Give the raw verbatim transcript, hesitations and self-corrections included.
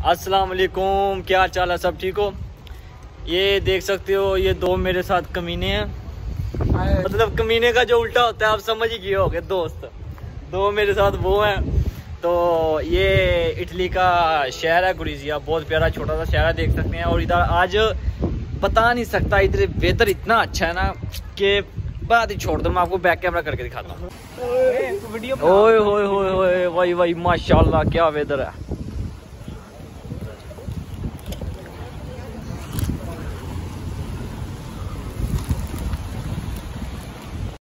अस्सलाम वालेकुम, क्या हाल चाल है? सब ठीक हो? ये देख सकते हो, ये दो मेरे साथ कमीने हैं। मतलब कमीने का जो उल्टा होता है आप समझ ही गए होगे। दोस्त दो मेरे साथ वो हैं। तो ये इटली का शहर है गुरीजिया, बहुत प्यारा छोटा सा शहर है, देख सकते हैं। और इधर आज बता नहीं सकता, इधर वेदर इतना अच्छा है ना कि बात ही छोड़ दो, मैं आपको बैक कैमरा करके दिखाता हूँ। ओए होए होए होए, वही वही माशाल्लाह क्या वेदर है।